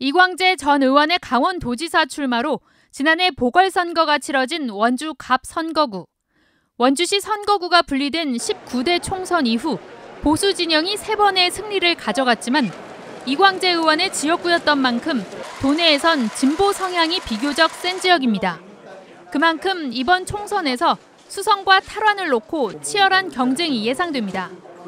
이광재 전 의원의 강원도지사 출마로 지난해 보궐선거가 치러진 원주 갑 선거구. 원주시 선거구가 분리된 19대 총선 이후 보수 진영이 3번의 승리를 가져갔지만 이광재 의원의 지역구였던 만큼 도내에선 진보 성향이 비교적 센 지역입니다. 그만큼 이번 총선에서 수성과 탈환을 놓고 치열한 경쟁이 예상됩니다.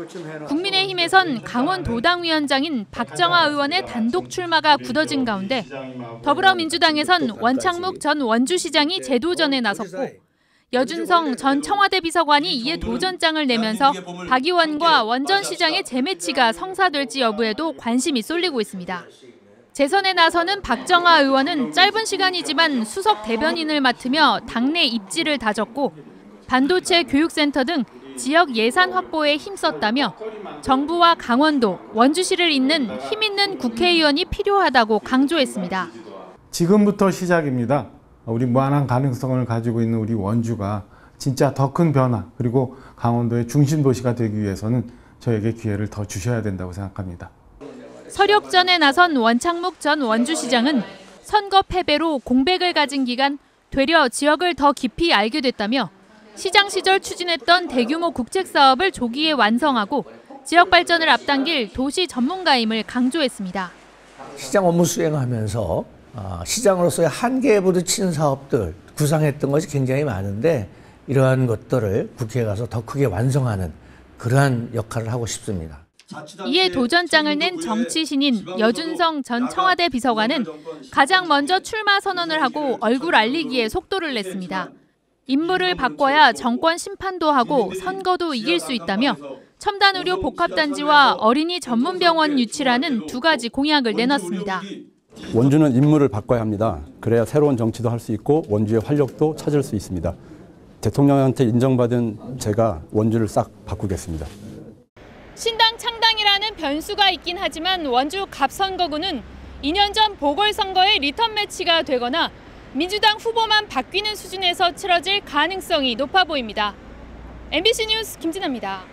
국민의힘에선 강원도당위원장인 박정아 의원의 단독 출마가 굳어진 가운데 더불어민주당에선 원창묵 전 원주시장이 재도전에 나섰고 여준성 전 청와대 비서관이 이에 도전장을 내면서 박 의원과 원 전 시장의 재매치가 성사될지 여부에도 관심이 쏠리고 있습니다. 재선에 나서는 박정아 의원은 짧은 시간이지만 수석 대변인을 맡으며 당내 입지를 다졌고 반도체 교육센터 등 지역 예산 확보에 힘썼다며 정부와 강원도, 원주시를 잇는 힘 있는 국회의원이 필요하다고 강조했습니다. 지금부터 시작입니다. 우리 무한한 가능성을 가지고 있는 우리 원주가 진짜 더 큰 변화 그리고 강원도의 중심 도시가 되기 위해서는 저에게 기회를 더 주셔야 된다고 생각합니다. 서력전에 나선 원창묵 전 원주시장은 선거 패배로 공백을 가진 기간 되려 지역을 더 깊이 알게 됐다며 시장 시절 추진했던 대규모 국책 사업을 조기에 완성하고 지역 발전을 앞당길 도시 전문가임을 강조했습니다. 시장 업무 수행하면서 시장으로서의 한계에 부딪힌 사업들 구상했던 것이 굉장히 많은데 이러한 것들을 국회에 가서 더 크게 완성하는 그러한 역할을 하고 싶습니다. 이에 도전장을 낸 정치 신인 여준성 전 청와대 비서관은 가장 먼저 출마 선언을 하고 얼굴 알리기에 속도를 냈습니다. 인물을 바꿔야 정권 심판도 하고 선거도 이길 수 있다며 첨단 의료 복합단지와 어린이 전문병원 유치라는 2가지 공약을 내놨습니다. 원주는 인물을 바꿔야 합니다. 그래야 새로운 정치도 할 수 있고 원주의 활력도 찾을 수 있습니다. 대통령한테 인정받은 제가 원주를 싹 바꾸겠습니다. 신당 창당이라는 변수가 있긴 하지만 원주 갑 선거구는 2년 전 보궐선거의 리턴 매치가 되거나 민주당 후보만 바뀌는 수준에서 치러질 가능성이 높아 보입니다. MBC 뉴스 김진아입니다.